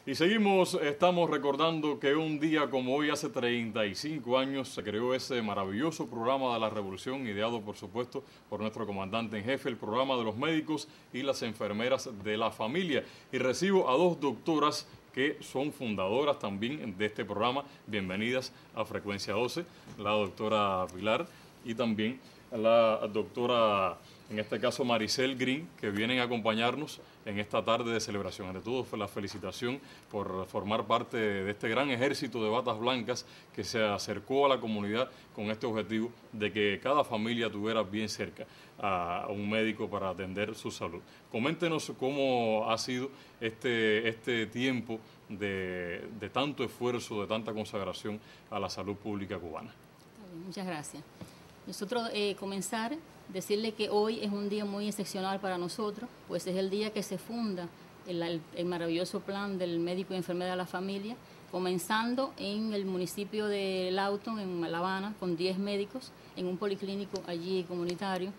Y estamos recordando que un día como hoy, hace 35 años, se creó ese maravilloso programa de la Revolución, ideado por supuesto por nuestro comandante en jefe, el programa de los médicos y las enfermeras de la familia. Y recibo a dos doctoras que son fundadoras también de este programa. Bienvenidas a Frecuencia 12, la doctora Pilar y también la doctora, en este caso Maricel Green, que vienen a acompañarnos en esta tarde de celebración. Ante todo, la felicitación por formar parte de este gran ejército de batas blancas que se acercó a la comunidad con este objetivo de que cada familia tuviera bien cerca a un médico para atender su salud. Coméntenos cómo ha sido este tiempo de tanto esfuerzo, de tanta consagración a la salud pública cubana. Muchas gracias. Nosotros decirle que hoy es un día muy excepcional para nosotros, pues es el día que se funda el maravilloso plan del médico y enfermera de la familia, comenzando en el municipio de Lawton, en La Habana, con 10 médicos, en un policlínico allí comunitario.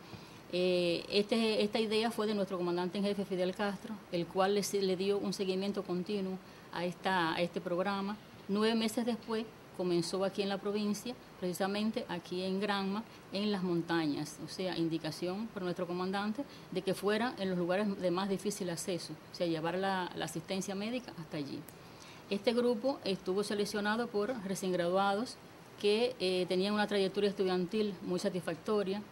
Esta idea fue de nuestro comandante en jefe, Fidel Castro, el cual le dio un seguimiento continuo a este programa. 9 meses después, comenzó aquí en la provincia, precisamente aquí en Granma, en las montañas, o sea, indicación por nuestro comandante de que fuera en los lugares de más difícil acceso, o sea, llevar la asistencia médica hasta allí. Este grupo estuvo seleccionado por recién graduados que tenían una trayectoria estudiantil muy satisfactoria,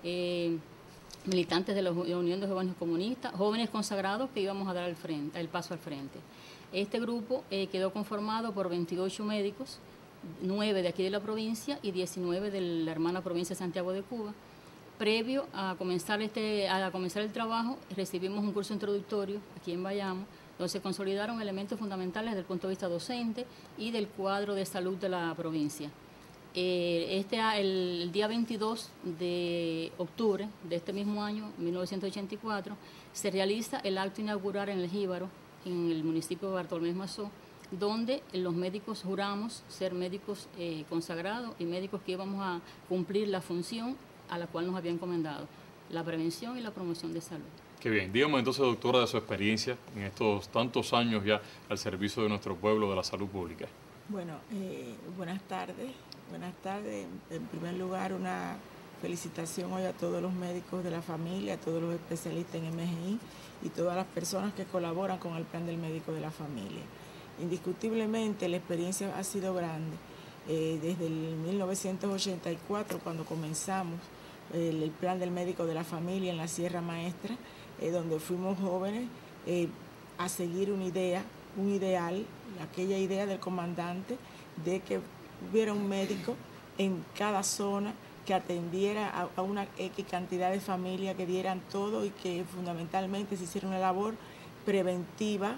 militantes de la Unión de Jóvenes Comunistas, jóvenes consagrados que íbamos a dar el paso al frente. Este grupo quedó conformado por 28 médicos, 9 de aquí de la provincia y 19 de la hermana provincia de Santiago de Cuba. Previo a comenzar el trabajo, recibimos un curso introductorio aquí en Bayamo, donde se consolidaron elementos fundamentales desde el punto de vista docente y del cuadro de salud de la provincia. El día 22 de octubre de este mismo año, 1984, se realiza el acto inaugural en el Jíbaro, en el municipio de Bartolomé Mazó, donde los médicos juramos ser médicos consagrados y médicos que íbamos a cumplir la función a la cual nos había encomendado, la prevención y la promoción de salud. Qué bien. Dígame entonces, doctora, de su experiencia en estos tantos años ya al servicio de nuestro pueblo, de la salud pública. Bueno, buenas tardes. Buenas tardes. En primer lugar, una felicitación hoy a todos los médicos de la familia, a todos los especialistas en MGI y todas las personas que colaboran con el plan del médico de la familia. Indiscutiblemente la experiencia ha sido grande. Desde el 1984, cuando comenzamos el plan del médico de la familia en la Sierra Maestra, donde fuimos jóvenes a seguir una idea, un ideal, aquella idea del comandante de que hubiera un médico en cada zona que atendiera a una X cantidad de familias, que dieran todo y que fundamentalmente se hiciera una labor preventiva,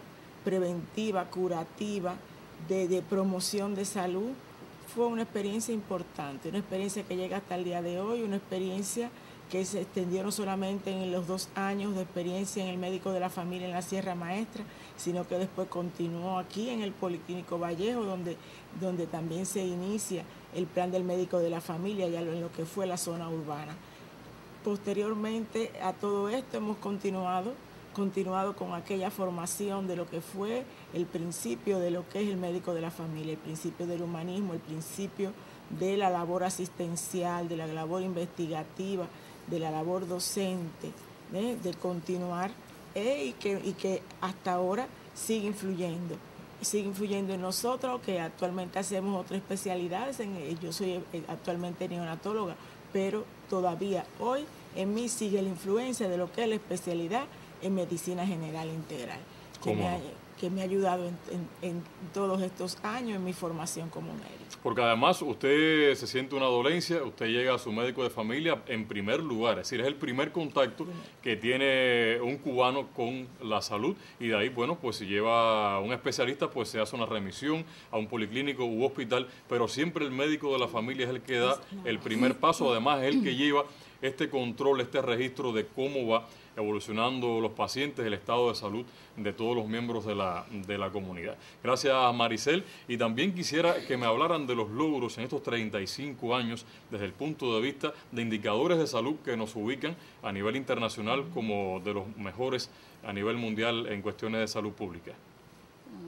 curativa, de promoción de salud. Fue una experiencia importante, una experiencia que llega hasta el día de hoy, una experiencia que se extendió no solamente en los 2 años de experiencia en el médico de la familia en la Sierra Maestra, sino que después continuó aquí en el Policlínico Vallejo, donde también se inicia el plan del médico de la familia, ya en lo que fue la zona urbana. Posteriormente a todo esto hemos continuado con aquella formación de lo que fue el principio de lo que es el médico de la familia, el principio del humanismo, el principio de la labor asistencial, de la labor investigativa, de la labor docente, de continuar y que hasta ahora sigue influyendo en nosotros, que actualmente hacemos otras especialidades. Yo soy actualmente neonatóloga, pero todavía hoy en mí sigue la influencia de lo que es la especialidad en medicina general integral, que me ha ayudado en todos estos años en mi formación como médico. Porque además usted se siente una dolencia, usted llega a su médico de familia en primer lugar, es decir, es el primer contacto que tiene un cubano con la salud, y de ahí, bueno, pues si lleva a un especialista, pues se hace una remisión a un policlínico u hospital, pero siempre el médico de la familia es el que da el primer paso, además es el que lleva este control, este registro de cómo va evolucionando los pacientes, el estado de salud de todos los miembros de la comunidad. Gracias, Maricel. Y también quisiera que me hablaran de los logros en estos 35 años desde el punto de vista de indicadores de salud que nos ubican a nivel internacional como de los mejores a nivel mundial en cuestiones de salud pública.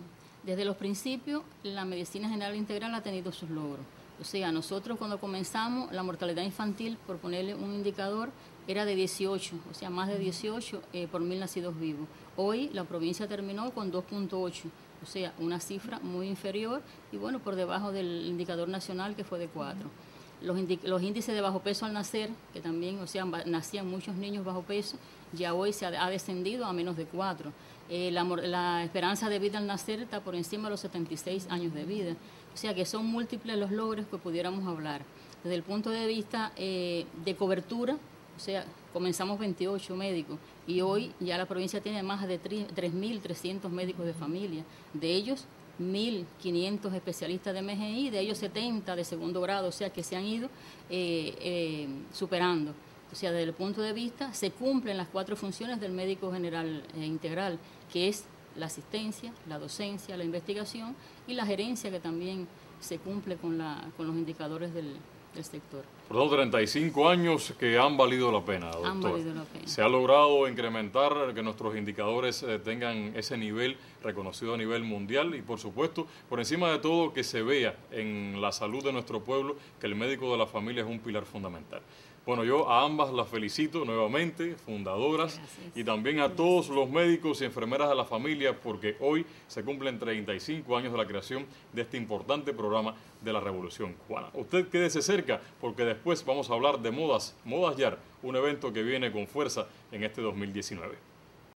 Desde los principios, la medicina general integral ha tenido sus logros. O sea, nosotros cuando comenzamos, la mortalidad infantil, por ponerle un indicador, era de 18, o sea, más de 18 por 1000 nacidos vivos. Hoy la provincia terminó con 2.8, o sea, una cifra muy inferior y bueno, por debajo del indicador nacional que fue de 4. Los índices de bajo peso al nacer, que también, o sea, nacían muchos niños bajo peso, ya hoy se ha descendido a menos de 4. La esperanza de vida al nacer está por encima de los 76 años de vida. O sea que son múltiples los logros que pudiéramos hablar. Desde el punto de vista de cobertura, o sea, comenzamos 28 médicos y hoy ya la provincia tiene más de 3.300 médicos de familia. De ellos, 1.500 especialistas de MGI, de ellos 70 de segundo grado, o sea que se han ido superando. O sea, desde el punto de vista, se cumplen las 4 funciones del médico general integral, que es la asistencia, la docencia, la investigación y la gerencia, que también se cumple con los indicadores del sector. Por tanto, 35 años que han valido la pena, doctor. Han valido la pena. Se ha logrado incrementar que nuestros indicadores tengan ese nivel reconocido a nivel mundial y, por supuesto, por encima de todo, que se vea en la salud de nuestro pueblo que el médico de la familia es un pilar fundamental. Bueno, yo a ambas las felicito nuevamente, fundadoras, gracias. Y también a todos los médicos y enfermeras de la familia, porque hoy se cumplen 35 años de la creación de este importante programa de la Revolución Cubana. Usted quédese cerca, porque después vamos a hablar de Modas Yar, un evento que viene con fuerza en este 2019.